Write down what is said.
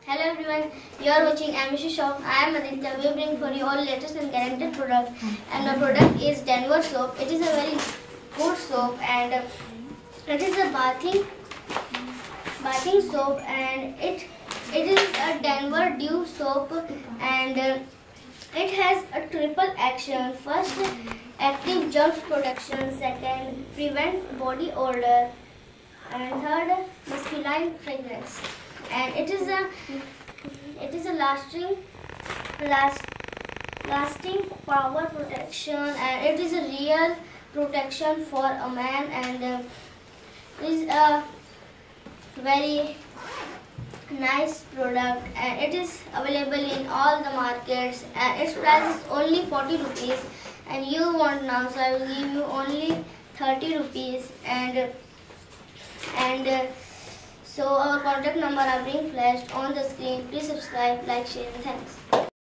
Hello everyone, you are watching Ambition Shop. I am Aditya. We bring for you all latest and guaranteed product. And the product is Denver soap. It is a very good soap and it is a bathing soap, and it is a Denver Dew soap, and it has a triple action. First, active germs protection. Second, prevent body odor. And third, masculine fragrance. And it is a lasting power protection, and it is a real protection for a man, and it is a very nice product, and it is available in all the markets, and its price is only 40 rupees, and you want now, so I will give you only 30 rupees. So our contact number are being flashed on the screen. Please subscribe, like, share, and thanks.